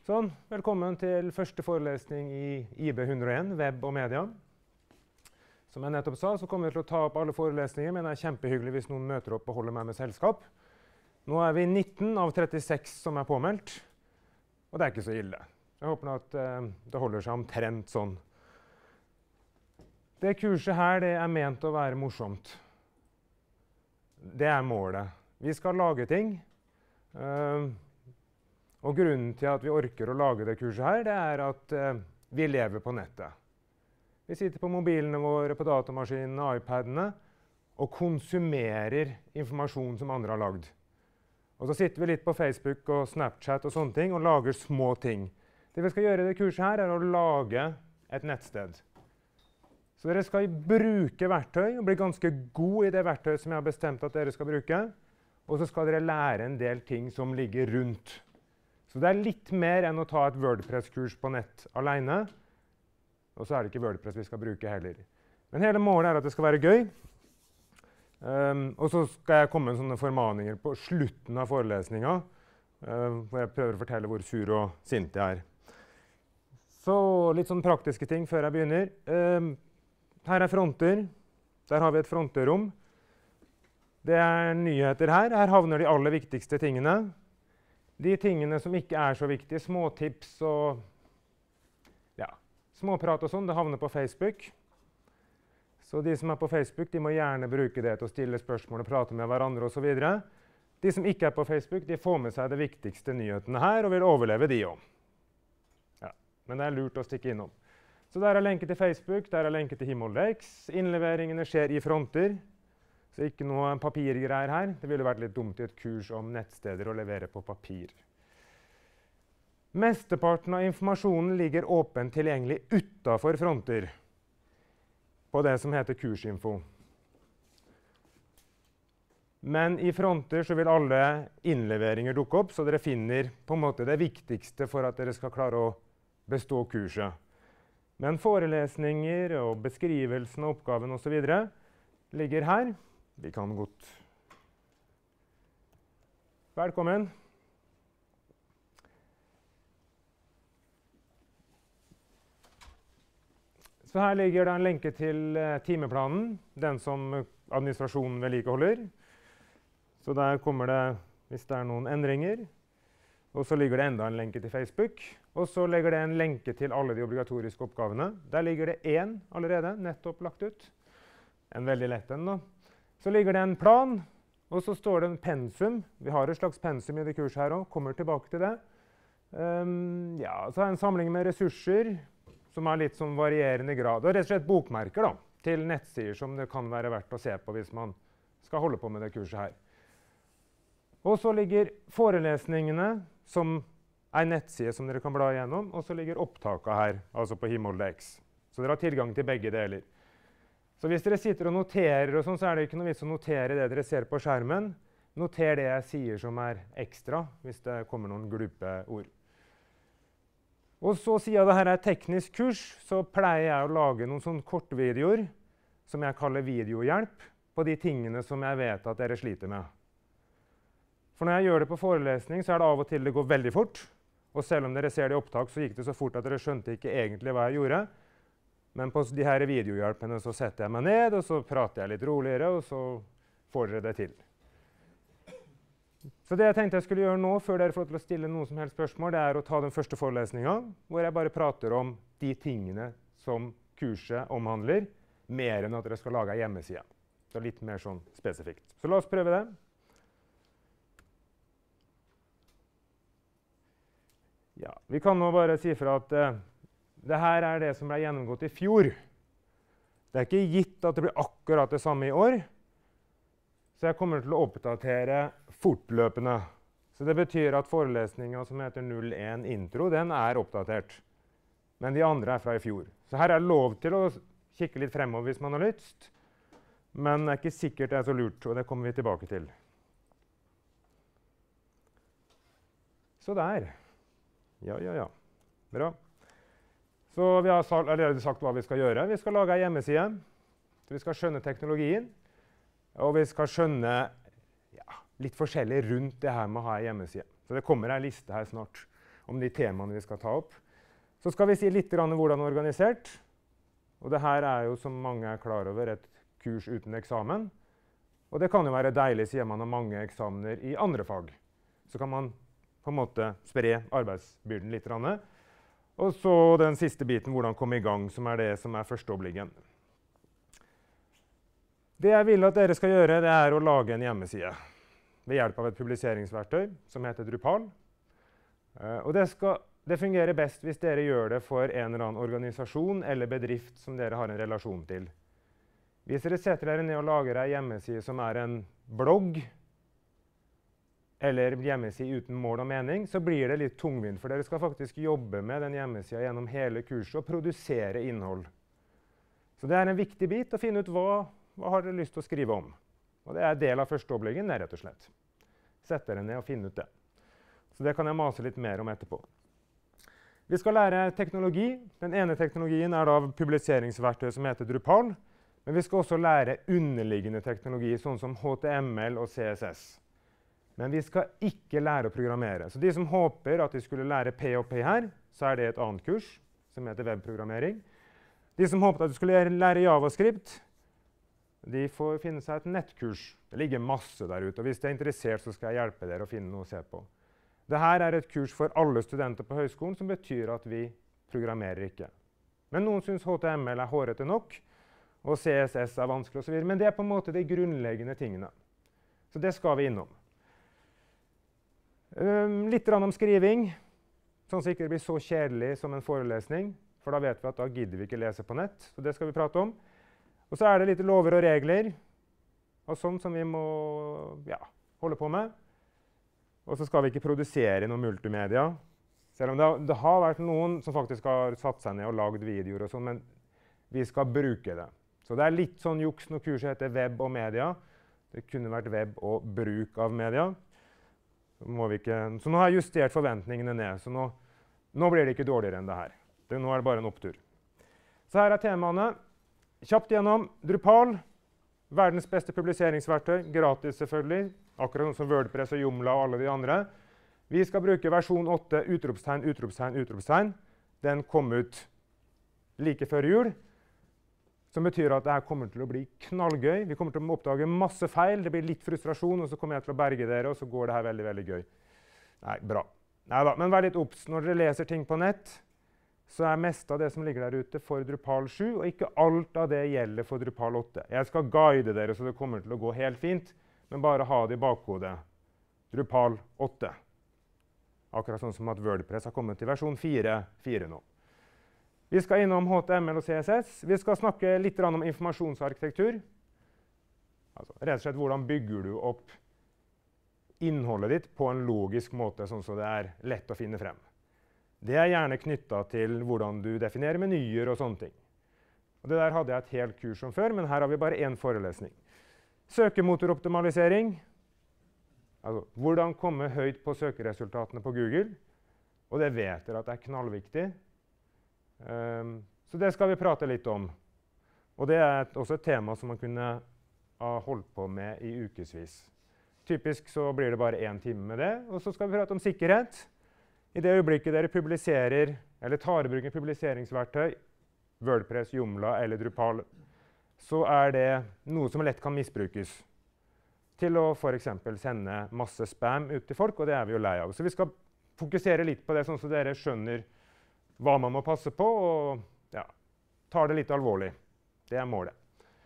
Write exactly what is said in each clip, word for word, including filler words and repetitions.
Sånn, velkommen til første forelesning i I B hundre og en, web og media. Som jeg nettopp sa, så kommer vi til å ta opp alle forelesninger, men det er kjempehyggelig hvis noen møter opp og holder meg med selskap. Nå er vi nitten av trettiseks som er påmeldt, og det er ikke så ille. Jeg håper at uh, det holder seg omtrent sånn. Det kurset her, det er ment å være morsomt. Det er målet. Vi skal lage ting. Uh, Og grunnen til at vi orker å lage det kurset her, det er at uh, vi lever på nettet. Vi sitter på mobilene våre, på datamaskinene, iPadene, og konsumerer informasjon som andre har lagd. Og så sitter vi litt på Facebook og Snapchat og sånne ting, og lager små ting. Det vi skal gjøre i det kurset her, er å lage et nettsted. Så dere skal bruke verktøy, og bli ganske gode i det verktøyet som jeg har bestemt at dere skal bruke. Og så skal dere lære en del ting som ligger rundt. Så det er litt mer enn å ta et WordPress-kurs på nett alene. Og så er det ikke WordPress vi skal bruke heller. Men hele målet er at det skal være gøy. Um, og så skal jeg komme med sånne formaninger på slutten av forelesningen, uh, hvor jeg prøver å fortelle hvor sur og sint jeg er. Så litt sånn praktiske ting før jeg begynner. Um, her er fronter. Der har vi et fronterom. Det er nyheter her. Her havner de aller viktigste tingene. De tingene som ikke er så viktige, småtips og ja, småprat og sånn, det havner på Facebook. Så de som er på Facebook, de må gjerne bruke det til å stille spørsmål og prate med hverandre og så videre. De som ikke er på Facebook, de får med seg de viktigste nyhetene her og vil overleve de også. Ja, men det er lurt å stikke innom. Så der er lenke til Facebook, der er lenke til Himmeldex. Innleveringene skjer i fronter. Så ikke noe papirgreier her. Det ville vært litt dumt i et kurs om nettsteder å levere på papir. Mesteparten av informasjonen ligger åpent tilgjengelig utenfor fronter på det som heter kursinfo. Men i fronter så vil alle innleveringer dukke opp, så dere finner på en måte det viktigste for at dere skal klare å bestå kurset. Men forelesninger og beskrivelsen av oppgaven og så videre ligger her. Vi kan godt. Velkommen. Så her ligger det en lenke til uh, timeplanen, den som administrasjonen vedlikeholder. Så der kommer det, hvis det er noen endringer. Og så ligger det enda en lenke til Facebook. Og så ligger det en lenke til alle de obligatoriske oppgavene. Der ligger det én allerede, nettopp lagt ut. En veldig lett en da. Så ligger det en plan, og så står det en pensum. Vi har et slags pensum i det kurset her også, kommer tilbake til det. Um, ja, så er det en samling med ressurser, som er litt sånn varierende grad. Og rett og slett bokmerker da, til nettsider som det kan være verdt å se på hvis man skal holde på med det kurset her. Og så ligger forelesningene, som er nettsider som dere kan bla igjennom, og så ligger opptaket her, altså på Himmeldex. Så dere har tilgang til begge deler. Så hvis dere sitter og noterer, og sånn, så er det ikke noe vits å notere det dere ser på skjermen. Noter det jeg sier som er ekstra, hvis det kommer noen glupe ord. Og så siden dette er et teknisk kurs, så pleier jeg å lage noen sånne kortvideoer, som jeg kaller videohjelp, på de tingene som jeg vet at dere sliter med. For når jeg gjør det på forelesning, så er det av og til det går veldig fort. Og selv om dere ser det i opptak, så gikk det så fort at dere skjønte ikke egentlig hva jeg gjorde. Men på de her videohjelpene så setter jeg meg ned, og så prater jeg litt roligere, og så får dere det til. Så det jeg tenkte jeg skulle gjøre nå, før dere får til å stille noen som helst spørsmål, det er å ta den første forelesningen, hvor jeg bare prater om de tingene som kurset omhandler, mer enn at dere skal lage en hjemmeside. Så litt mer sånn spesifikt. Så la oss prøve det. Ja, vi kan nå bare si fra at uh, det her er det som ble gjennomgått i fjor. Det er ikke gitt at det blir akkurat det samme i år. Så jeg kommer til å oppdatere fortløpende. Så det betyr at forelesningen som heter null én intro, den er oppdatert. Men de andre er fra i fjor. Så her er det lov til å kikke litt fremover hvis man har lyst. Men det er ikke sikkert det er så lurt, og det kommer vi tilbake til. Så der. Ja, ja, ja. Bra. Så vi har allerede sagt hva vi skal gjøre. Vi skal lage en hjemmeside. Så vi skal skjønne teknologien. Og vi skal skjønne ja, litt forskjellig rundt det her med å ha en hjemmeside. Så det kommer en liste her snart. om de temaene vi skal ta opp. Så skal vi si litt om hvordan det er organisert. Og det her er jo, som mange er klar over, et kurs uten eksamen. Og det kan jo være deilig siden man har mange eksamener i andre fag. Så kan man på en måte spre arbeidsbyrden litt. Og så den siste biten, hvordan komme i gang, som er det som er første obliggen. Det jeg vil at dere skal gjøre, det er å lage en hjemmeside ved hjelp av et publiseringsverktøy som heter Drupal. Og det, skal, det fungerer best hvis dere gjør det for en eller annen organisasjon eller bedrift som dere har en relasjon til. Hvis dere setter dere ned og lager en hjemmeside som er en blogg, eller hjemmeside uten mål og mening, så blir det litt tungvint, for dere skal faktisk jobbe med den hjemmesiden gjennom hele kurset og produsere innhold. Så det er en viktig bit å finne ut hva, hva har dere lyst til å skrive om. Og det er del av første oppleggen, det rett og slett. Sett dere ned og finne ut det. Så det kan jeg mase litt mer om etterpå. Vi skal lære teknologi. Den ene teknologien er da publiseringsverktøy som heter Drupal. Men vi skal også lære underliggende teknologi, sånn som H T M L og C S S. Men vi skal ikke lære å programmere. Så de som håper at de skulle lære P H P her, så er det et annet kurs som heter webprogrammering. De som håpet at de skulle lære JavaScript, de får finne seg et nettkurs. Det ligger masse der ute, og hvis de er interessert, så skal jeg hjelpe dere å finne noe å se på. Dette er et kurs for alle studenter på høyskolen, som betyr at vi programmerer ikke. Men noen synes H T M L er hårete nok, og C S S er vanskelig og så videre. Men det er på en måte de grunnleggende tingene. Så det skal vi innom. Um, litt om skriving, sånn at det ikke blir så kjedelig som en forelesning, for da vet vi at da gidder vi ikke lese på nett, så det skal vi prate om. Og så er det litt lover og regler, og sånt som vi må ja, holde på med. Og så skal vi ikke produsere noe multimedia, selv om det, det har vært noen som faktisk har satt seg ned og lagd videoer og sånn, men vi skal bruke det. Så det er litt sånn juks når kurset heter web og media. Det kunne vært web og bruk av media. Må vi ikke, så nå har jeg justert forventningene ned, så nå, nå blir det ikke dårligere enn det her. Det, nå er det bare en opptur. Så her er temaene. Kjapt gjennom Drupal, verdens beste publiseringsverktøy, gratis selvfølgelig, akkurat som WordPress og Joomla og alle de andre. Vi skal bruke versjon åtte, utropstegn, utropstegn, utropstegn. Den kom ut like før jul, som betyr at dette kommer til å bli knallgøy. Vi kommer til å oppdage masse feil, det blir litt frustrasjon, og så kommer jeg til å berge dere, og så går det her veldig, veldig gøy. Nei, bra. Neida, men vær litt obs. Når dere leser ting på nett, så er mest av det som ligger der ute for Drupal sju, og ikke alt av det gjelder for Drupal åtte. Jeg skal guide dere, så det kommer til å gå helt fint, men bare ha det i bakhodet. Drupal åtte. Akkurat sånn som at WordPress har kommet til versjon fire punkt fire nå. Vi skal innom H T M L og C S S. Vi skal snakke litt om informasjonsarkitektur. Altså, rett og slett, hvordan bygger du opp innholdet ditt på en logisk måte, sånn så det er lett å finne frem. Det er gjerne knyttet til hvordan du definerer menyer og sånne ting. Og det der hadde jeg et helt kurs om før, men her har vi bare én forelesning. Søkemotoroptimalisering. Altså, hvordan komme høyt på søkeresultatene på Google. Og det vet dere at det er knallviktig. Um, så det skal vi prate litt om. Og det er et, også et tema som man kunne ha holdt på med i ukesvis. Typisk så blir det bare én time med det, og så skal vi prate om sikkerhet. I det øyeblikket dere publiserer, eller tar i bruk en publiseringsverktøy, WordPress, Joomla eller Drupal, så er det noe som lett kan misbrukes til å for eksempel sende masse spam ut til folk, og det er vi jo lei av. Så vi skal fokusere litt på det, sånn så dere skjønner hva man må passe på, og ja, tar det litt alvorlig. Det er målet.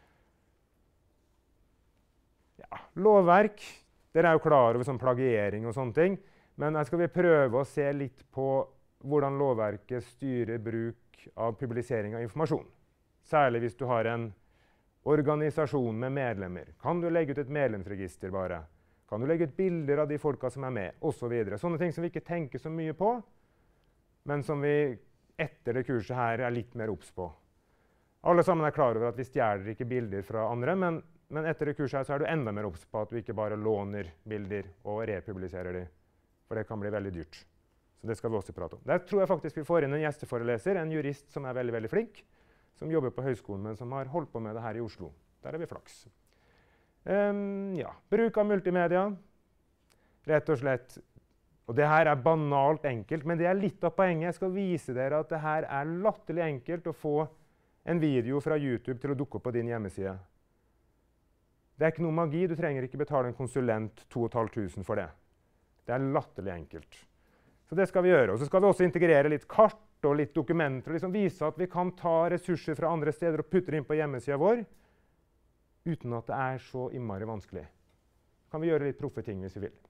Ja, lovverk. Dere er jo klar over sånn plagiering og sånne ting, men her skal vi prøve å se litt på hvordan lovverket styrer bruk av publisering av informasjon. Særlig hvis du har en organisasjon med medlemmer. Kan du legge ut et medlemsregister bare? Kan du legge ut bilder av de folka som er med? Og så videre. Sånne ting som vi ikke tenker så mye på, men som vi etter det kurset her er litt mer obs på. Alle sammen er klar over at vi stjeler ikke bilder fra andre, men, men etter det kurset her så er du enda mer obs på at du ikke bare låner bilder og republiserer dem, for det kan bli veldig dyrt. Så det skal vi også prate om. Der tror jeg faktisk vi får inn en gjesteforeleser, en jurist som er veldig, veldig flink, som jobber på høyskolen, men som har holdt på med det her i Oslo. Der er vi flaks. Um, ja, bruk av multimedia. Rett og slett Og det her er banalt enkelt, men det er litt av poenget. Jeg skal vise dere at det her er latterlig enkelt å få en video fra YouTube til å dukke opp på din hjemmeside. Det er ikke noe magi. Du trenger ikke betale en konsulent to og et halvt tusen for det. Det er latterlig enkelt. Så det skal vi gjøre. Og så skal vi også integrere litt kart og litt dokumenter, og liksom vise at vi kan ta ressurser fra andre steder og putte det inn på hjemmesiden vår, uten at det er så innmari vanskelig. Kan vi gjøre litt proffe ting hvis vi vil.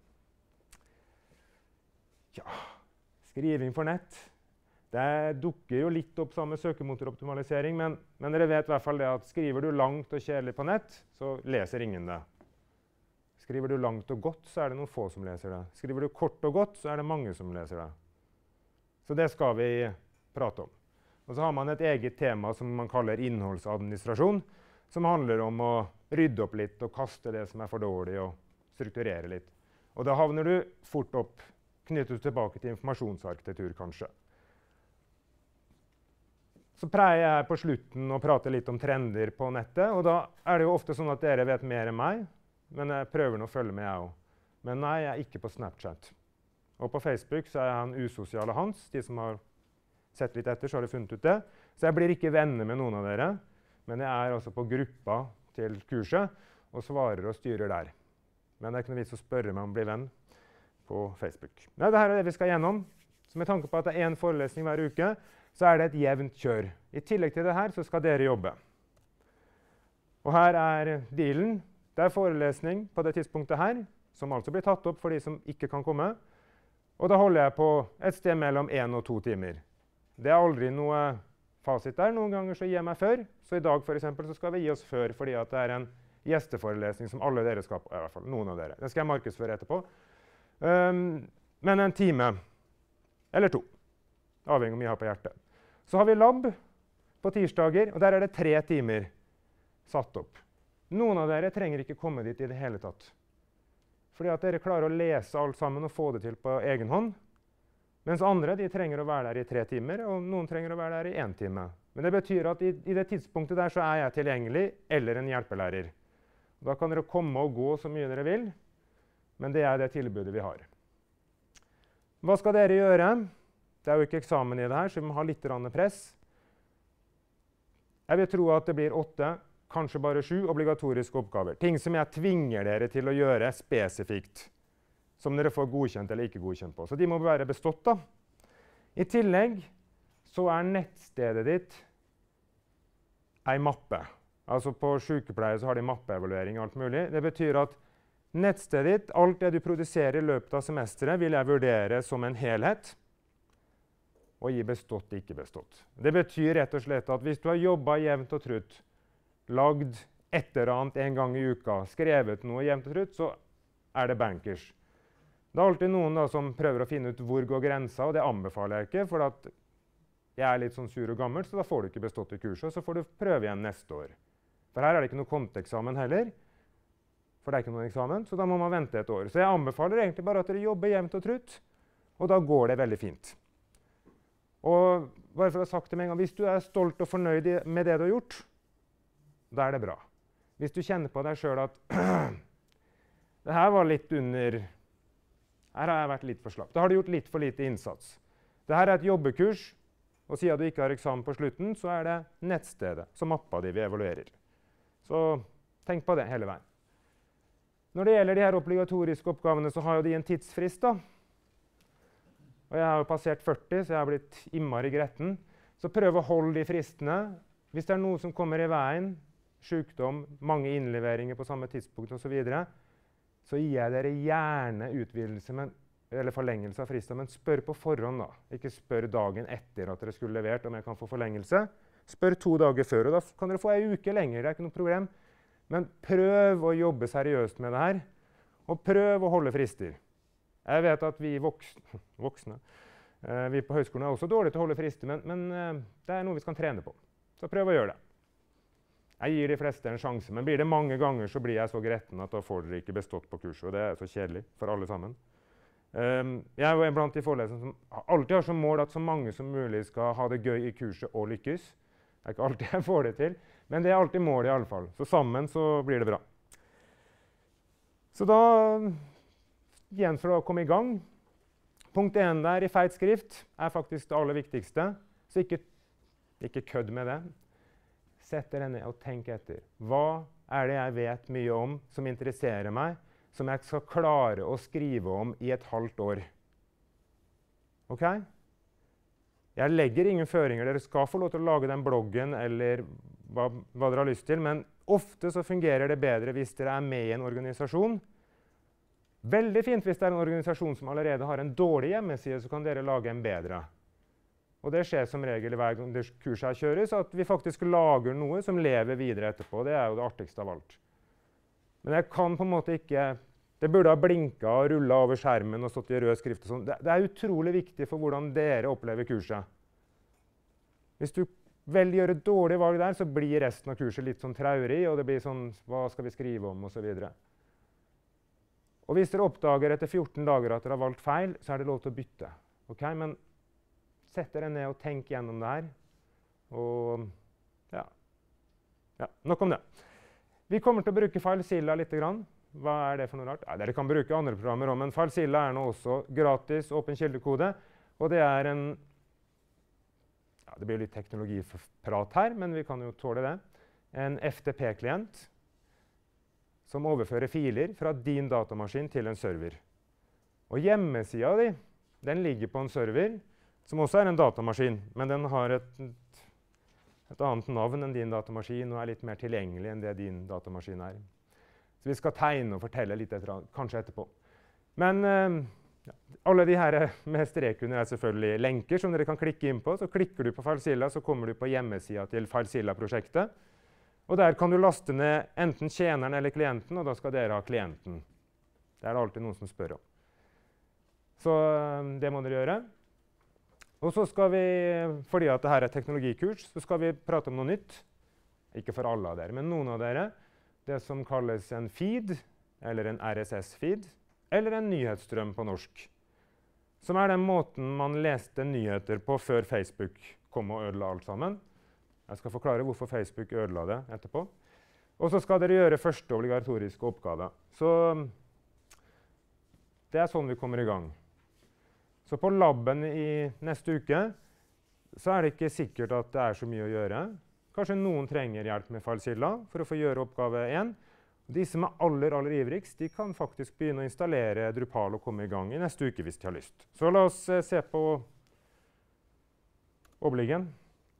Ja, skriving for nett. Det dukker jo litt opp sammen med søkemotoroptimalisering, men, men dere vet i hvert fall det at skriver du langt og kjedelig på nett, så leser ingen det. Skriver du langt og godt, så er det noen få som leser det. Skriver du kort og godt, så er det mange som leser det. Så det skal vi prate om. Og så har man et eget tema som man kaller innholdsadministrasjon, som handler om å rydde opp litt og kaste det som er for dårlig, og strukturere litt. Og da havner du fort opp, knyttet tilbake til informasjonsarkitektur, kanskje. Så pleier jeg på slutten å prate litt om trender på nettet, og da er det jo ofte sånn at dere vet mer enn meg, men jeg prøver nå å følge med jeg også. Men nei, jeg er ikke på Snapchat. Og på Facebook så er han usosiale Hans. De som har sett litt etter, så har de funnet ut det. Så jeg blir ikke venner med noen av dere, men jeg er altså på gruppa til kurset og svarer og styrer der. Men det er ikke noe vits å spørre meg om å bli venn på Facebook. Nei, dette er det vi skal gjennom. Så med tanke på at det er en forelesning hver uke, så er det et jevnt kjør. I tillegg til det her så skal dere jobbe. Og her er dealen. Det er forelesning på det tidspunktet her, som altså blir tatt opp for de som ikke kan komme. Og da holder jeg på et sted mellom én og to timer. Det er aldri noe fasit der. Noen ganger så gir jeg meg før. Så i dag for eksempel, så skal vi gi oss før, fordi at det er en gjesteforelesning som alle dere skal på. I hvert fall noen av dere. Det skal jeg markedsføre etterpå. Um, men en time, eller to, avhengig om jeg har på hjertet. Så har vi lab på tirsdager, og der er det tre timer satt opp. Noen av dere trenger ikke komme dit i det hele tatt. Fordi at dere klarer å lese alt sammen og få det til på egen hånd. Mens andre de trenger å være der i tre timer, og noen trenger å være der i én time. Men det betyr at i, i det tidspunktet der så er jeg tilgjengelig, eller en hjelpelærer. Da kan dere komme og gå så mye dere vil, men det er det tilbudet vi har. Hva skal dere gjøre? Det er jo ikke eksamen i det her, så vi må ha litt press. Jeg vil tro at det blir åtte, kanskje bare sju obligatoriske oppgaver. Ting som jeg tvinger dere til å gjøre spesifikt, som dere får godkjent eller ikke godkjent på. Så de må være bestått da. I tillegg så er nettstedet ditt en mappe. Altså på sykepleie så har de mappeevaluering og alt mulig. Det betyr at nettstedet ditt, alt det du produserer i løpet av semesteret, vil jeg vurdere som en helhet, og gi bestått, ikke bestått. Det betyr rett og slett at hvis du har jobbet jevnt og trutt, lagd et eller annet en gang i uka, skrevet noe jevnt og trutt, så er det bankers. Det er alltid noen da, som prøver å finne ut hvor går grensa, og det anbefaler jeg ikke, for at jeg er litt sånn sur og gammel, så da får du ikke bestått i kurset, så får du prøve igjen neste år. For her er det ikke noe konteksamen heller, for det er ikke noen eksamen, så da må man vente et år. Så jeg anbefaler egentlig bare at dere jobber jevnt og trutt, og da går det veldig fint. Og bare for å ha sagt det med en gang, hvis du er stolt og fornøyd med det du har gjort, da er det bra. Hvis du kjenner på deg selv at det her var litt under, her har jeg vært litt for slapp. Da har du gjort litt for lite innsats. Dette er et jobbekurs, og siden du ikke har eksamen på slutten, så er det nettstedet, så mappa de vi evaluerer. Så tenk på det hele veien. Når det gjelder de her obligatoriske oppgavene, så har jo de en tidsfrist da. Og jeg har jo passert førti, så jeg har blitt innmari gretten. Så prøv å holde de fristene. Hvis det er noe som kommer i veien, sykdom, mange innleveringer på samme tidspunkt og så videre, så gir jeg dere gjerne utvidelse, men, eller forlengelse av fristen, men spør på forhånd da. Ikke spør dagen etter at dere skulle levert om jeg kan få forlengelse. Spør to dager før, og da kan dere få en uke lenger, det er ikke noe problem. Men prøv å jobbe seriøst med det her, og prøv å holde frister. Jeg vet at vi voksne, voksne eh, vi på høyskolen er også dårlige til å holde frister, men, men eh, det er noe vi skal trene på. Så prøv å gjøre det. Jeg gir de fleste en sjanse, men blir det mange ganger, så blir jeg så gretten at da får dere ikke bestått på kurset, og det er så kjedelig for alle sammen. Um, jeg er jo en blant de foreleserne som alltid har som mål at så mange som mulig skal ha det gøy i kurset og lykkes. Det er ikke alltid jeg får det til, men det er alltid målet i alle fall. Så sammen så blir det bra. Så da gjenstår det å komme i gang. Punkt én der i feit skrift er faktisk det aller viktigste. Så ikke, ikke kødd med det. Sett dere ned og tenk etter. Hva er det jeg vet mye om, som interesserer meg, som jeg skal klare å skrive om i et halvt år? Ok? Jeg legger ingen føringer. Dere skal få lov til å lage den bloggen eller hva, hva dere har lyst til, men ofte så fungerer det bedre hvis dere er med i en organisasjon. Veldig fint hvis det er en organisasjon som allerede har en dårlig hjemmeside, så kan dere lage en bedre. Og det skjer som regel hver gang det kurset her kjøres, at vi faktisk lager noe som lever videre etterpå. Det er jo det artigste av alt. Men jeg kan på en måte ikke... Det burde ha blinket og rullet over skjermen og stått i rød skrift og sånn. Det, det er utrolig viktig for hvordan dere opplever kurset. Hvis du vel gjør et dårlig valg der, så blir resten av kurset litt sånn traurig, og det blir sånn, hva skal vi skrive om, og så videre. Og hvis dere oppdager etter fjorten dager at dere har valgt feil, så er det lov til å bytte. Ok? Men sett dere ned og tenk gjennom det her. Og ja. ja, nok om det. Vi kommer til å bruke FileZilla litt grann. Hva er det for noe rart? Ja, dere kan bruke andre programmer også, men FileZilla er nå også gratis, åpen kildekode. Og det er en... Ja, det blir litt teknologiprat her, men vi kan jo tåle det. En F T P-klient som overfører filer fra din datamaskin til en server. Og hjemmesida di, den ligger på en server, som også er en datamaskin, men den har et, et annet navn enn din datamaskin, og er litt mer tilgjengelig enn det din datamaskin er. Så vi skal tegne og fortelle litt etter, kanskje etterpå. Men eh, ja, alle de her med strek under er selvfølgelig lenker som dere kan klikke inn på. Så klikker du på FileZilla, så kommer du på hjemmesida til FileZilla-prosjektet. Og der kan du laste ned enten tjeneren eller klienten, og da skal dere ha klienten. Det er det alltid noen som spør om. Så det må dere gjøre. Og så skal vi, fordi at dette er et teknologikurs, så skal vi prate om noe nytt. Ikke for alle av dere, men noen av dere. Det som kalles en feed, eller en R S S-feed, eller en nyhetsstrøm på norsk. Som er den måten man leste nyheter på før Facebook kom og ødela alt sammen. Jeg skal forklare hvorfor Facebook ødela det etterpå. Og så skal dere gjøre første obligatoriske oppgave. Så det er sånn vi kommer i gang. Så på labben i neste uke så er det ikke sikkert at det er så mye å gjøre. Kanskje noen trenger hjelp med FileZilla for å få gjøre oppgave én. De som er aller, aller ivrigst, de kan faktisk begynne å installere Drupal og komme i gang i neste uke hvis de har lyst. Så la oss eh, se på obliggen.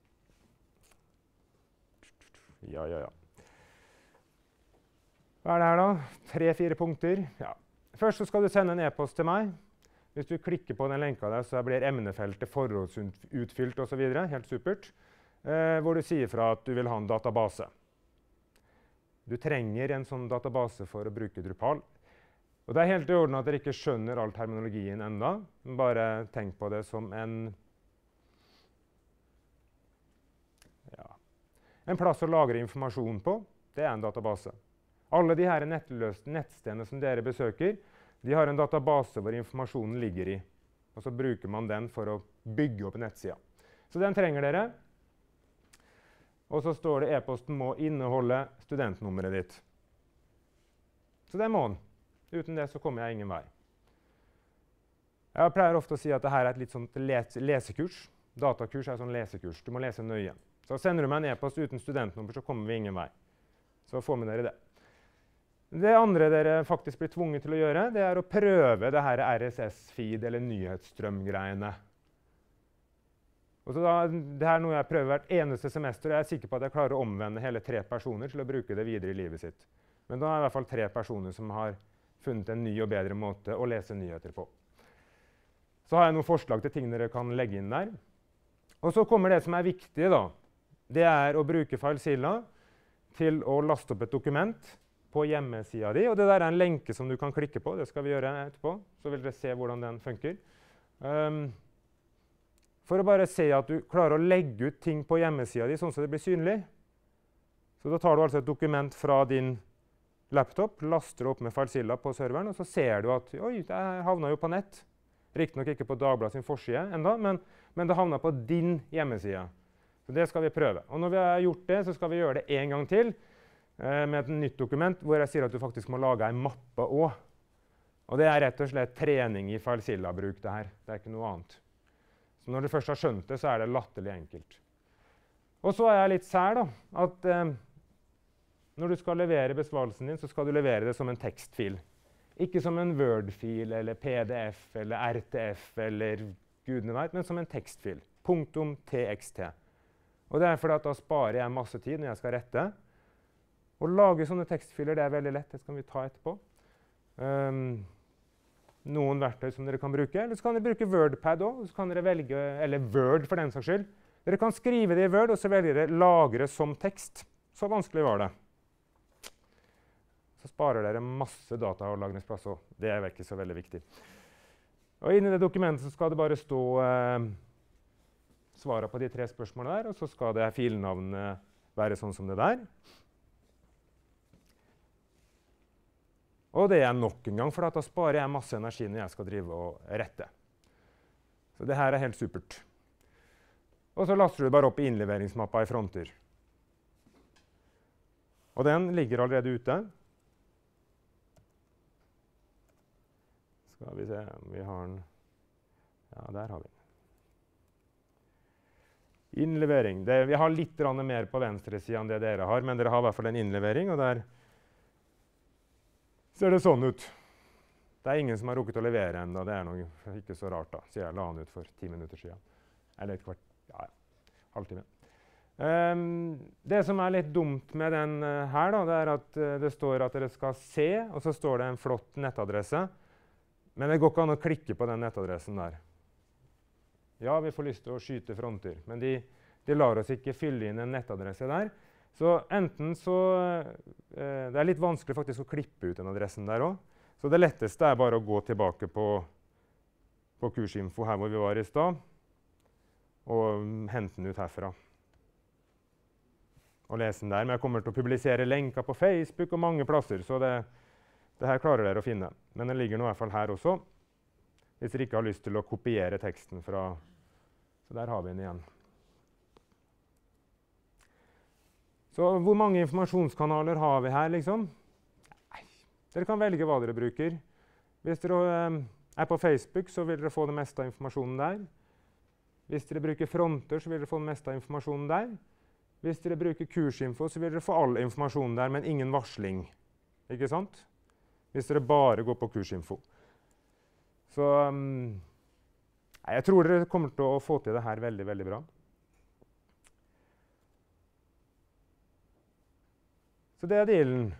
Ja, ja, ja. Hva er det her da? Tre-fire punkter. Ja. Først så skal du sende en e-post til meg. Hvis du klikker på den lenka der, så blir emnefeltet forhåndsutfylt og så videre. Helt supert. Eh, hvor du sier fra at du vil ha en database. Du trenger en sånn database for å bruke Drupal. Og det er helt i orden at dere ikke skjønner all terminologien enda. Bare tenk på det som en ja, en plass å lagre informasjon på. Det er en database. Alle de her nettløste nettstedene som dere besøker, de har en database hvor informasjonen ligger i. Og så bruker man den for å bygge opp nettsida. Så den trenger dere. Og så står det e-posten må inneholde studentnummeret ditt. Så det må den. Uten det så kommer jeg ingen vei. Jeg pleier ofte å si at dette er et litt sånt lesekurs. Datakurs er sånn lesekurs. Du må lese nøye. Så sender du meg en e-post uten studentnummer, så kommer vi ingen vei. Så få med dere det. Det andre dere faktisk blir tvunget til å gjøre, det er å prøve det her R S S-feed eller nyhetsstrøm-greiene. Og så da, det er noe jeg prøver hvert eneste semester, og jeg er sikker på at jeg klarer å omvende hele tre personer til å bruke det videre i livet sitt. Men da er det i hvert fall tre personer som har funnet en ny og bedre måte å lese nyheter på. Så har jeg noen forslag til ting dere kan legge inn der. Og så kommer det som er viktig da. Det er å bruke FileZilla til å laste opp et dokument på hjemmesida di. Og det der er en lenke som du kan klikke på. Det skal vi gjøre etterpå. Så vil dere se hvordan den funker. Um, for å bare se at du klarer å legge ut ting på hjemmesida di sånn at det blir synlig. Så da tar du altså et dokument fra din laptop, laster opp med FileZilla på serveren, og så ser du at oi, det havna jo på nett. Riktignok ikke på Dagbladet sin forside enda, men, men det havna på din hjemmeside. Så det skal vi prøve. Og når vi har gjort det, så skal vi gjøre det en gang til eh, med et nytt dokument, hvor jeg sier at du faktisk må lage en mappe også. Og det er rett og slett trening i Filezilla-bruk, det her. Det er ikke noe annet. Så når du først har skjønt det, så er det latterlig enkelt. Og så er jeg litt sær, da, at eh, når du skal levere besvarelsen din, så skal du levere det som en tekstfil. Ikke som en Word-fil, eller P D F, eller R T F, eller gudene vet, men som en tekstfil. Punktum T X T. Og det er fordi at da sparer jeg masse tid når jeg skal rette. Å lage sånne tekstfiler, det er veldig lett. Det skal vi ta etterpå. Um, noen verktøy som dere kan bruke, eller så kan dere bruke WordPad også, så kan dere velge, eller Word for den saks skyld. Dere kan skrive det i Word, og så velger dere lagre som tekst. Så vanskelig var det. Så sparer dere masse data og lagringsplass også. Det er ikke så veldig viktig. Og inni det dokumentet så skal det bare stå eh, svaret på de tre spørsmålene der, og så skal det filnavnet være sånn som det der. Og det er nok en gang, for da sparer jeg masse energi når jeg skal drive og rette. Så det her er helt supert. Og så laster du bare opp i innleveringsmappa i Fronter. Og den ligger allerede ute. Skal vi se om vi har den. Ja, der har vi den. Innlevering. Det, vi har litt mer på venstre siden enn det dere har, men dere har i hvert fall en innlevering, og der ser det sånn ut. Det er ingen som har rukket å levere enda. Det er noe ikke så rart da, så jeg la den ut for ti minutter siden. Eller et kvart, ja, ja, halvtime. Um, det som er litt dumt med den uh, her da, det er at uh, det står at dere skal se, og så står det en flott nettadresse. Men det går ikke an å klikke på den nettadressen der. Ja, vi får lyst til å skyte Fronter, men de, de lar oss ikke fylle inn en nettadresse der. Så enten så eh, det er litt vanskelig faktisk å klippe ut den adressen der også. Så det letteste er bare å gå tilbake på, på kursinfo her hvor vi var i stad, og hente den ut herfra. Og lese den der. Men jeg kommer til å publisere lenker på Facebook og mange plasser, så det, det her klarer dere å finne. Men den ligger nå i hvert fall her også, hvis dere ikke har lyst til å kopiere teksten fra. Så der har vi den igjen. Så hvor mange informasjonskanaler har vi her, liksom? Nei, dere kan velge hva dere bruker. Hvis dere um, er på Facebook, så vil dere få det meste av informasjonen der. Hvis dere bruker Fronter, så vil dere få det meste av informasjonen der. Hvis dere bruker kursinfo, så vil dere få all informasjonen der, men ingen varsling. Ikke sant? Hvis dere bare går på kursinfo. Så um, nei, jeg tror dere kommer til å få til det her veldig, veldig bra. Så det er dealen.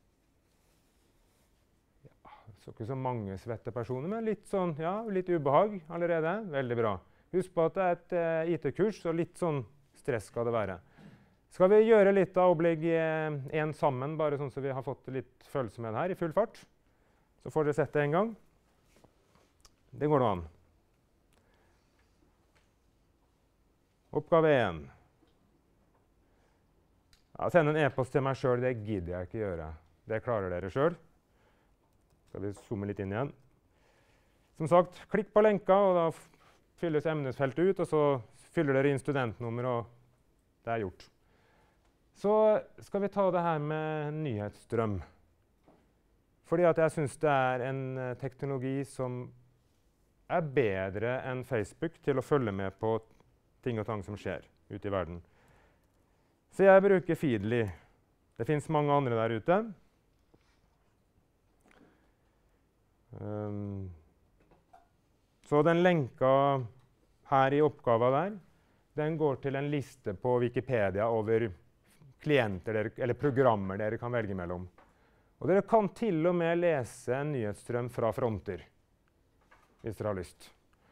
Ja, så ikke så mange svette personer, men litt sånn, ja, litt ubehag allerede. Veldig bra. Husk på at det er et uh, I T-kurs, så litt sånn stress skal det være. Skal vi gjøre litt av opplegg én sammen, bare sånn så vi har fått litt følelse med det her i full fart? Så får dere sett det en gang. Det går nå an. Oppgave én. Ja, send en e-post til meg selv, det gidder jeg ikke gjøre. Det klarer dere selv. Skal vi zoome litt inn igjen. Som sagt, klikk på lenka, og da fylles emnesfeltet ut, og så fyller dere inn studentnummer, og det er gjort. Så skal vi ta det her med nyhetsstrøm. Fordi at jeg synes det er en teknologi som er bedre enn Facebook til å følge med på ting og tang som skjer ute i verden. Så jeg bruker Feedly. Det finnes mange andre der ute. Um, så den lenka her i oppgaven der, den går til en liste på Wikipedia over klienter dere, eller programmer dere kan velge mellom. Og dere kan til og med lese en nyhetsstrøm fra Fronter, hvis dere har lyst.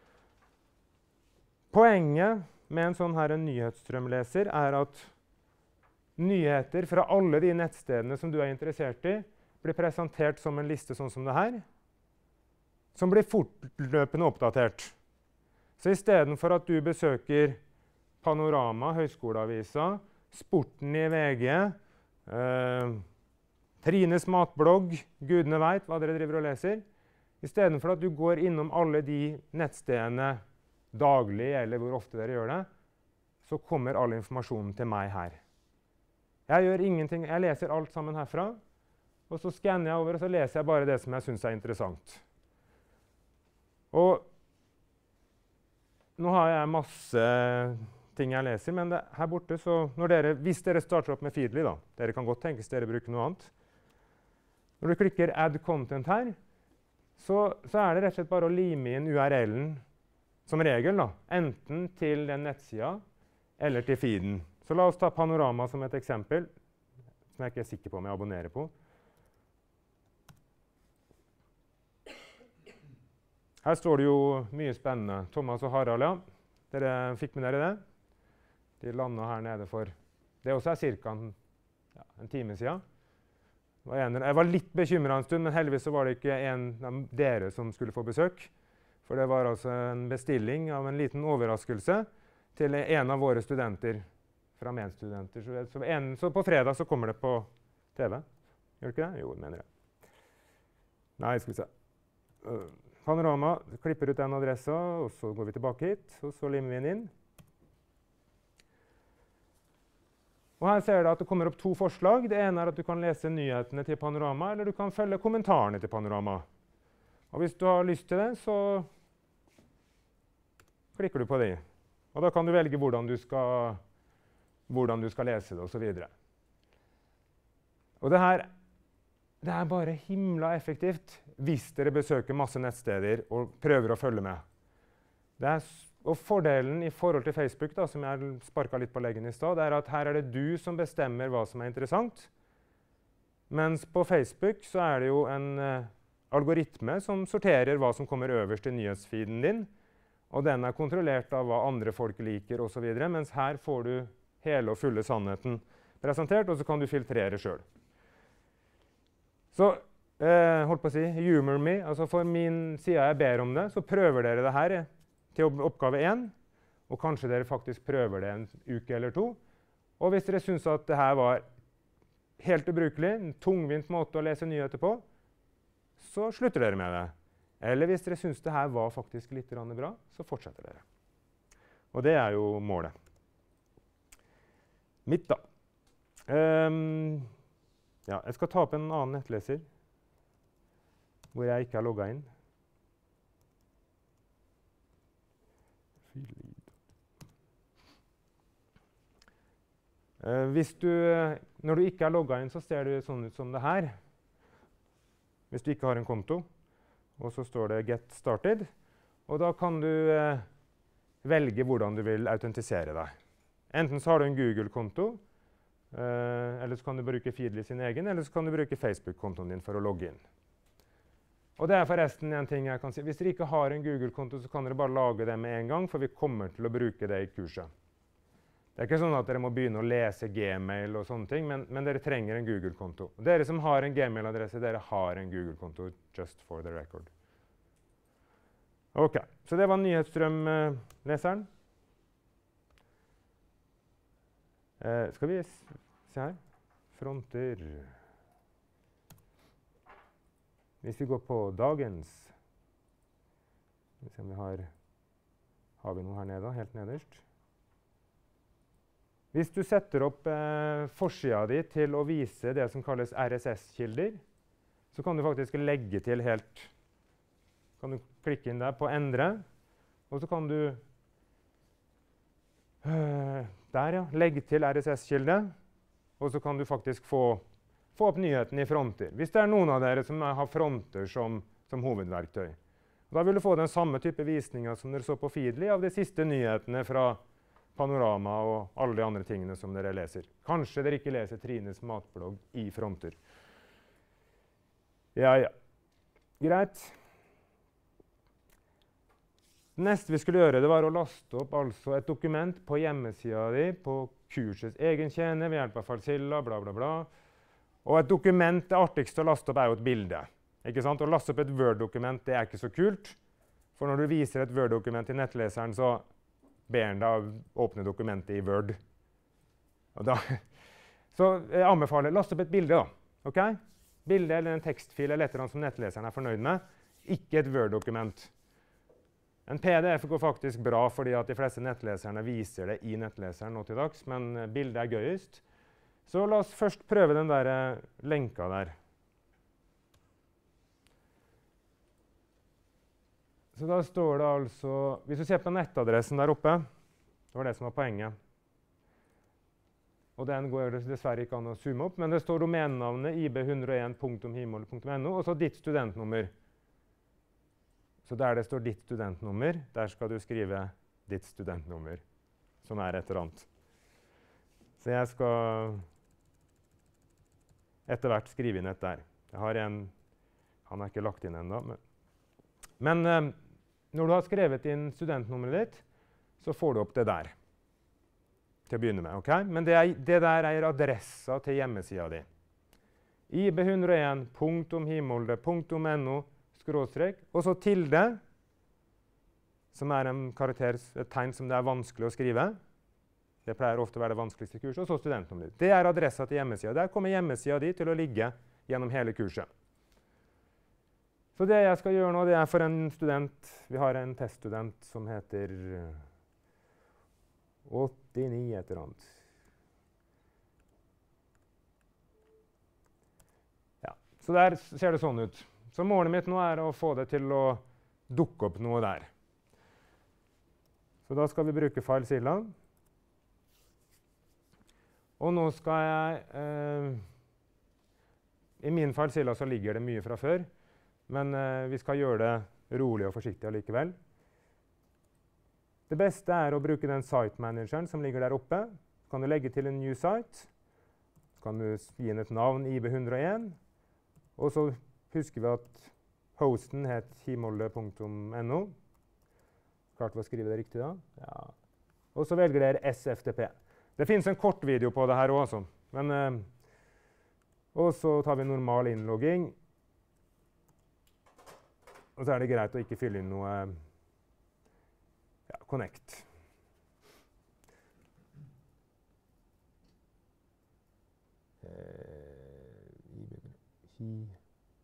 Poenget med en sånn her en nyhetsstrømleser er at nyheter fra alle de nettstedene som du er interessert i, blir presentert som en liste sånn som det her, som blir fortløpende oppdatert. Så i stedet for at du besøker Panorama, Høyskoleavisa, Sporten i V G, eh, Trines matblogg, gudene vet hva dere driver og leser, i stedet for at du går innom alle de nettstedene daglig, eller hvor ofte dere gjør det, så kommer all informasjonen til meg her. Jeg gjør ingenting, jeg leser alt sammen herfra, og så skanner jeg over, og så leser jeg bare det som jeg synes er interessant. Og nå har jeg masse ting jeg leser, men det, her borte, så når dere, hvis dere starter opp med Feedly, da, dere kan godt tenkes dere bruker noe annet. Når du klikker Add Content her, så, så er det rett og slett bare å lime inn U R L-en som regel, da, enten til den nettsida eller til feeden. Så la oss ta Panorama som et eksempel, som jeg ikke er sikker på om jeg abonnerer på. Her står det jo mye spennende. Thomas og Harald, ja. Dere fikk med dere det? De landet her nede for, det også er cirka en, ja, en time siden. Var en, jeg var litt bekymret en stund, men heldigvis så var det ikke en av dere som skulle få besøk. For det var altså en bestilling av en liten overraskelse til en av våre studenter, fra medstudenter. Så, så, en, så på fredag så kommer det på T V. Gjør det ikke det? Jo, det mener jeg. Nei, skal vi se. Uh. Panorama, klipper ut den adressa, og så går vi tilbake hit, og så limer vi den inn. Og her ser du at det kommer opp to forslag. Det ene er at du kan lese nyhetene til Panorama, eller du kan følge kommentarene til Panorama. Og hvis du har lyst til det, så klikker du på de. Og da kan du velge hvordan du skal, hvordan du skal lese det, og så videre. Og det her Det er bare himla effektivt hvis dere besøker masse nettsteder og prøver å følge med. Det er, og fordelen i forhold til Facebook, da, som jeg sparket litt på leggen i sted, er at her er det du som bestemmer hva som er interessant. Mens på Facebook så er det jo en uh, algoritme som sorterer hva som kommer øverst i nyhetsfeeden din. Og den er kontrollert av hva andre folk liker og så videre, mens her får du hele og fulle sannheten presentert, og så kan du filtrere selv. Så, eh, holdt på å si, humor me, altså for min side jeg ber om det, så prøver dere det her til oppgave én, og kanskje dere faktisk prøver det en uke eller to. Og hvis dere synes at det her var helt ubrukelig, en tungvint måte å lese nyheter på, så slutter dere med det. Eller hvis dere synes det her var faktisk litt bra, så fortsetter dere. Og det er jo målet. Mitt da. Um, Ja, jeg skal ta opp en annen nettleser, hvor jeg ikke har logget inn. Uh, hvis du, når du ikke har logget inn, så ser det sånn ut som det her. Hvis du ikke har en konto, og så står det Get Started. Og da kan du uh, velge hvordan du vil autentisere deg. Enten så har du en Google-konto, Uh, eller så kan du bruke Feedly sin egen, eller så kan du bruke Facebook-kontoen din for å logge inn. Og det er forresten en ting jeg kan si. Hvis dere ikke har en Google-konto, så kan dere bare lage det med en gang, for vi kommer til å bruke det i kurset. Det er ikke sånn at dere må begynne å lese Gmail og sånne ting, men, men dere trenger en Google-konto. Dere som har en Gmail-adresse, dere har en Google-konto, just for the record. Ok, så det var nyhetsstrøm-leseren. Uh, skal vi se her. Fronter. Hvis vi går på dagens, skal vi se om vi har, har vi noe her nede, helt nederst. Hvis du setter opp uh, forsida di til å vise det som kalles R S S-kilder, så kan du faktisk legge til helt, kan du klikke inn der på endre, og så kan du uh, Der, ja. Legg til R S S-kilde, og så kan du faktisk få, få opp nyheten i fronter. Hvis det er noen av dere som har fronter som, som hovedverktøy. Da vil du få den samme type visninger som dere så på Feedly av de siste nyhetene fra Panorama og alle de andre tingene som dere leser. Kanskje dere ikke leser Trines matblogg i fronter. Ja, ja. Greit. Det neste vi skulle gjøre, det var å laste opp altså et dokument på hjemmesida di, på kursets egen tjene, ved hjelp av Falzilla, bla, bla, bla. Og et dokument, det artigste å laste opp er jo et bilde. Ikke sant? Å laste opp et Word-dokument, det er ikke så kult. For når du viser et Word-dokument til nettleseren, så ber den deg å åpne dokumentet i Word. Og da, så jeg anbefaler, last opp et bilde da. Ok? Bilde eller en tekstfil eller et eller annet som nettleseren er fornøyd med. Ikke et Word-dokument. En P D F går faktisk bra fordi at de fleste nettleserne viser det i nettleseren nå til dags, men bildet er gøyest. Så la oss først prøve den der lenka der. Så da står det altså, hvis du ser på nettadressen der oppe, det var det som var poenget. Og den går det dessverre ikke an å zoome opp, men det står domenenavnet i b ett null en punktum himål punktum no, og så ditt studentnummer. Så der det står ditt studentnummer, der skal du skrive ditt studentnummer, som er et eller annet. Så jeg skal etter hvert skrive inn et der. Jeg har en, han er ikke lagt inn enda. Men, men eh, når du har skrevet inn studentnummeret ditt, så får du opp det der. Til å begynne med, ok? Men det, er, det der er adressa til hjemmesida di. i b ett null en punktum himål punktum no skråstrek, og så tilde, som er en karakter, et tegn som det er vanskelig å skrive. Det pleier ofte å være det vanskeligste kurset, og så studentnummeret ditt. Det er adressa til hjemmesida. Der kommer hjemmesida di til å ligge gjennom hele kurset. Så det jeg skal gjøre nå, det er for en student, vi har en teststudent som heter åttini et eller annet. Ja, så der ser det sånn ut. Så målet mitt nå er å få det til å dukke opp noe der. Så da skal vi bruke FileZilla. Og nå skal jeg eh, I min FileZilla så ligger det mye fra før, men eh, vi skal gjøre det rolig og forsiktig allikevel. Det beste er å bruke den site-manageren som ligger der oppe. Så kan du legge til en new site. Så kan du gi inn et navn i b ett null en. Og så husker vi at hosten het himål punktum no. Klart vi å skrive det riktig da. Ja. Og så velger dere S F T P. Det finnes en kort video på det her også. Men, eh, og så tar vi normal innlogging. Og så er det greit å ikke fylle inn noe ja, connect. Eh,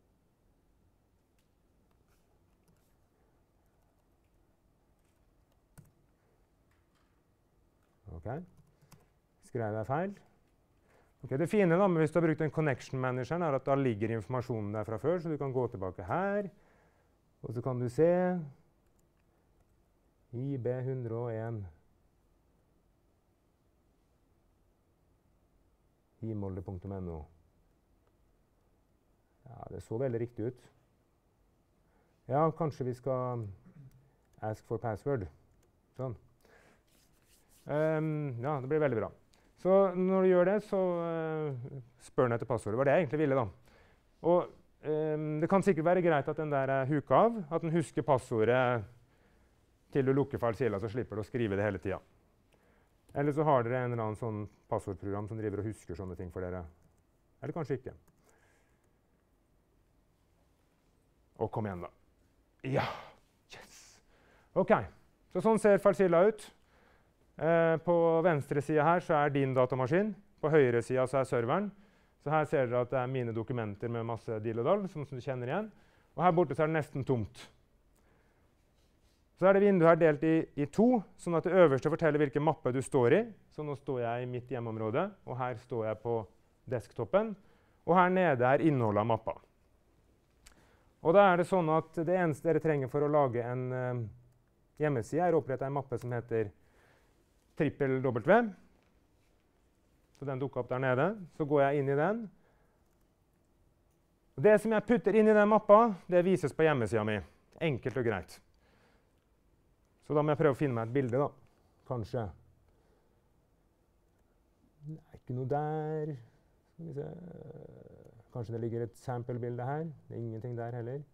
Ok. Skrev jeg feil. Okay, det fine da, hvis du har brukt en connection manageren, er at da ligger informasjonen der fra før, så du kan gå tilbake her, og så kan du se i b ett null en himål punktum no. Ja, det så veldig riktig ut. Ja, kanskje vi skal ask for password. Sånn. Um, ja, det blir veldig bra. Så når du gjør det, så uh, spør den etter passordet. Det var det jeg egentlig ville da. Og um, det kan sikkert være greit at den der er huket av, at den husker passordet til du lukker FileZilla, så slipper du å skrive det hele tiden. Eller så har dere en eller annen sånn passordprogram som driver og husker sånne ting for dere. Eller kanskje ikke. Og kom igjen da. Ja! Yes! Ok, så sånn ser FileZilla ut. Eh, på venstre side her så er din datamaskin. På høyre side så er serveren. Så her ser dere at det er mine dokumenter med masse dill og dall, som du kjenner igjen. Og her borte så er det nesten tomt. Så er det vinduet her delt i, i to, sånn at det øverste forteller hvilken mappe du står i. Så nå står jeg i mitt hjemmeområde, og her står jeg på desktopen. Og her nede er innholdet av mappa. Og da er det sånn at det eneste dere trenger for å lage en uh, hjemmeside, er å opprette en mappe som heter trippel W. Så den dukker opp der nede. Så går jeg inn i den. Og det som jeg putter inn i den mappa, det vises på hjemmesida mi. Enkelt og greit. Så da må jeg prøve å finne meg et bilde da. Kanskje. Det er ikke noe der. Skal vi se. Kanskje det ligger et sample-bilde her. Det er ingenting der heller.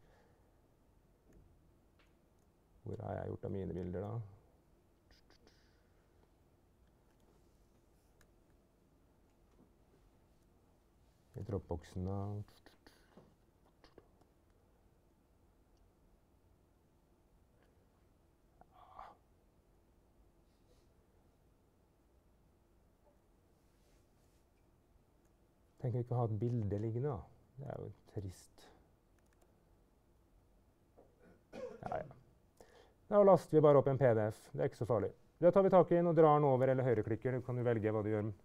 Hvor har jeg gjort av mine bilder da? I Dropboxen da. Tenker ikke å ha et bilde liggende da. Det er jo trist. Ja, ja. Da laster vi bare opp en P D F. Det er ikke så farlig. Da tar vi tak i den og drar den over eller høyreklikker. Du kan jo velge hva du gjør.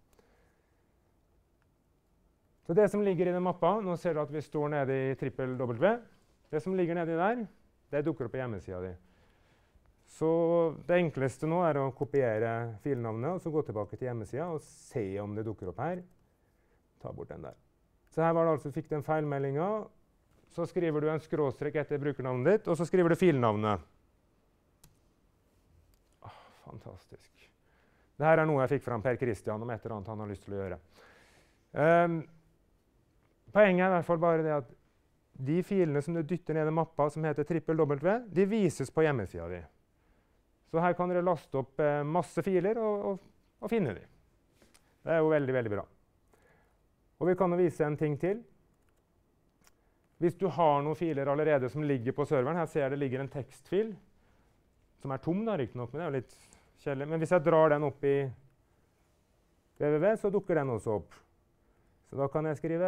Så det som ligger i den mappa, nå ser du at vi står nede i trippel W. Det som ligger nede der, Det dukker opp på hjemmesiden din. Så det enkleste nå er å kopiere filnavnet, og så gå tilbake til hjemmesiden og se om det dukker opp her. Ta bort den der. Så her var det altså, fikk du en feilmelding. Så skriver du en skråstrek etter brukernavnet ditt, og så skriver du filnavnet. Åh, fantastisk. Dette er noe jeg fikk fra Per Christian om et eller annet han har lyst til å gjøre. Um, poenget er i hvert fall bare det at de filene som du dytter ned i mappa som heter trippel W, de vises på hjemmesiden din. Så her kan dere laste opp eh, masse filer og, og, og finne dem. Det er jo veldig, veldig bra. Og vi kan jo vise en ting til. Hvis du har noen filer allerede som ligger på serveren, her ser jeg det ligger en tekstfil, som er tom da, riktig nok, men det er jo litt kjedelig. Men hvis jeg drar den opp i www, så dukker den også opp. Så da kan jeg skrive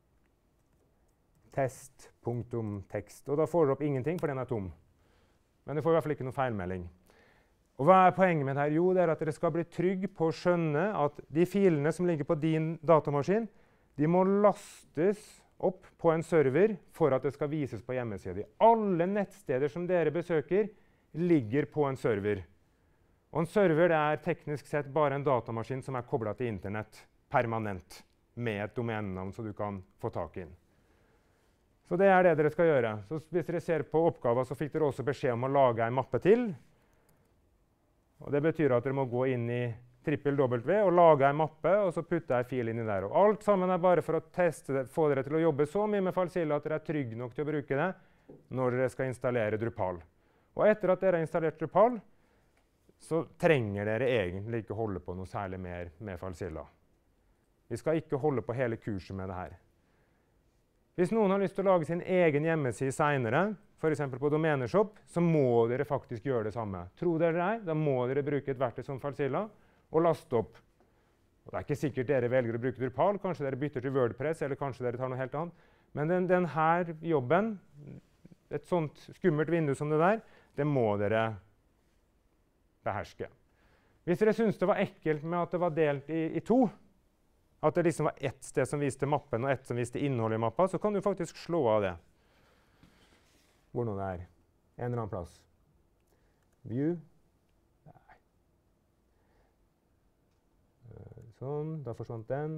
test.tekst, og da får dere opp ingenting, for den er tom. Men det får i hvert fall ikke noen feilmelding. Og hva er poenget med det her? Jo, det er at dere skal bli trygg på å skjønne at de filene som ligger på din datamaskin, de må lastes opp på en server for at det skal vises på hjemmesiden. Alle nettsteder som dere besøker, ligger på en server. Og en server det er teknisk sett bare en datamaskin som er koblet til internett permanent, med et domenenavn så du kan få tak i den. Så det er det dere skal gjøre. Så hvis dere ser på oppgaven, så fikk dere også beskjed om å lage en mappe til. Og det betyr at dere må gå inn i trippel W og lage en mappe, og så putte en fil inn i der. Og alt sammen er bare for å teste det, få dere til å jobbe så mye med Filezilla at dere er trygge nok til å bruke det når dere skal installere Drupal. Og etter at dere har installert Drupal, så trenger dere egentlig ikke holde på noe særlig mer med Filezilla. Vi skal ikke holde på hele kurset med det her. Hvis noen har lyst til å lage sin egen hjemmeside senere, for eksempel på Domeneshop, så må dere faktisk gjøre det samme. Tro dere det, da må dere bruke et verktøy som Filezilla og laste opp. Og det er ikke sikkert dere velger å bruke Drupal, kanskje dere bytter til WordPress, eller kanskje dere tar noe helt annet. Men den, den her jobben, et sånt skummelt vindu som det der, det må dere beherske. Hvis dere synes det var ekkelt med at det var delt i, i to, at det liksom var ett sted som viste mappen og ett som viste innholdet i mappa, så kan du faktisk slå av det. Hvor nå det er? En eller annen plass. View. Nei. Sånn, da forsvant den.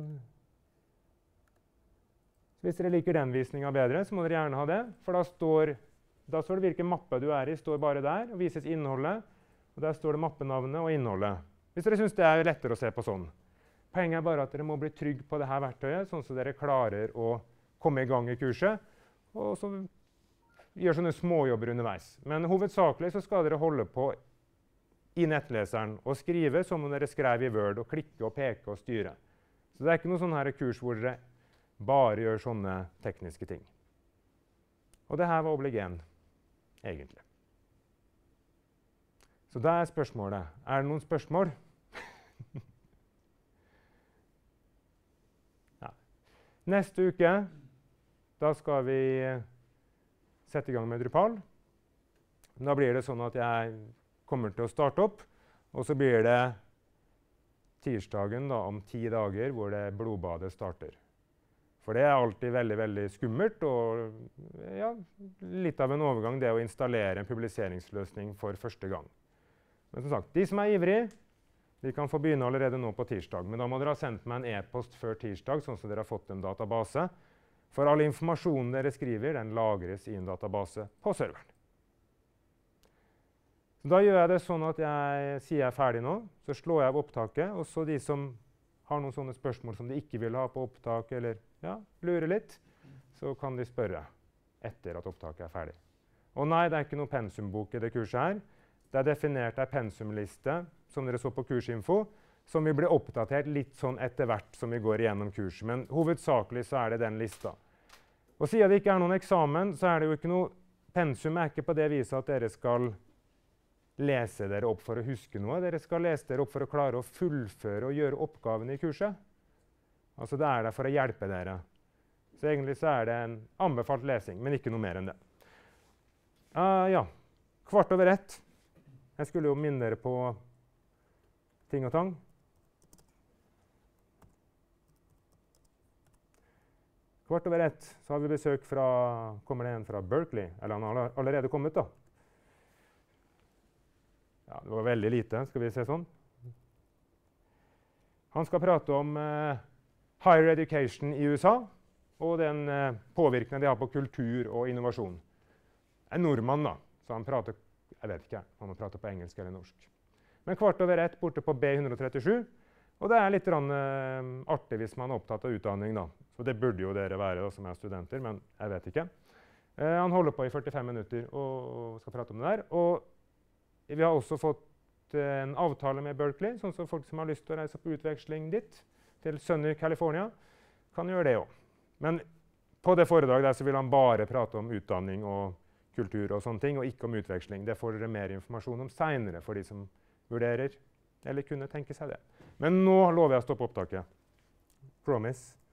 Så hvis dere liker den visningen bedre, så må dere gjerne ha det. For da står, da står det hvilken mappe du er i, står bare der, og vises innholdet. Og der står det mappenavnet og innholdet. Hvis dere synes det er lettere å se på sånn. Poenget er bare at dere må bli trygg på dette verktøyet, sånn at dere klarer å komme i gang i kurset, og så gjør sånne småjobber underveis. Men hovedsakelig så skal dere holde på i nettleseren og skrive som om dere skrev i Word, og klikke og peke og styre. Så det er ikke noe sånn her kurs hvor dere bare gjør sånne tekniske ting. Og det her var oblig én, egentlig. Så da er spørsmålet, er det noen spørsmål? Neste uke, da skal vi sette i gang med Drupal. Da blir det sånn at jeg kommer til å starte opp, og så blir det tirsdagen da, om ti dager hvor det blodbadet starter. For det er alltid veldig, veldig skummelt, og ja, litt av en overgang det å installere en publiseringsløsning for første gang. Men som sagt, de som er ivrige, de kan få begynne allerede nå på tirsdag, men da må dere ha sendt meg en e-post før tirsdag, sånn at dere har fått en database. For all informasjonen dere skriver, den lagres i en database på serveren. Så da gjør jeg det sånn at jeg sier jeg er ferdig nå, så slår jeg av opptaket, og så de som har noen sånne spørsmål som de ikke vil ha på opptak, eller ja, lurer litt, så kan de spørre etter at opptaket er ferdig. Og nei, det er ikke noe pensumbok i det kurset her. Det er definert en pensumliste, som dere så på kursinfo, som vil bli oppdatert litt sånn etter hvert som vi går igjennom kurset. Men hovedsakelig så er det den lista. Og siden det ikke er noen eksamen, så er det jo ikke noe pensum er ikke på det viset at dere skal lese dere opp for å huske noe. Dere skal lese dere opp for å klare å fullføre og gjøre oppgavene i kurset. Altså det er der for å hjelpe dere. Så egentlig så er det en anbefalt lesing, men ikke noe mer enn det. Uh, ja, kvart over ett. Jeg skulle jo minne dere på ting og tang. Kvart kvart over ett så har vi besøk fra, kommer det en fra Berkeley, eller han har allerede kommet da. Ja, det var veldig lite, skal vi se sånn. Han skal prate om eh, higher education i U S A, og den eh, påvirkningen de har på kultur og innovasjon. En nordmann da, så han prater, jeg vet ikke, han må prate på engelsk eller norsk. Men kvart over ett borte på B one thirty-seven, og det er litt rann, eh, artig hvis man er opptatt av utdanning da. Så det burde jo dere være da, som er studenter, men jeg vet ikke. Eh, han holder på i førtifem minutter og skal prate om det der. Og vi har også fått eh, en avtale med Berkeley, sånn som folk som har lyst til å reise på utveksling dit, til Sunny, California, kan gjøre det også. Men på det foredraget der så vil han bare prate om utdanning og kultur og sånne ting, og ikke om utveksling. Det får dere mer informasjon om senere for de som vurderer, eller kunne tenke seg det. Men nå lover jeg å stoppe opptaket. Promise.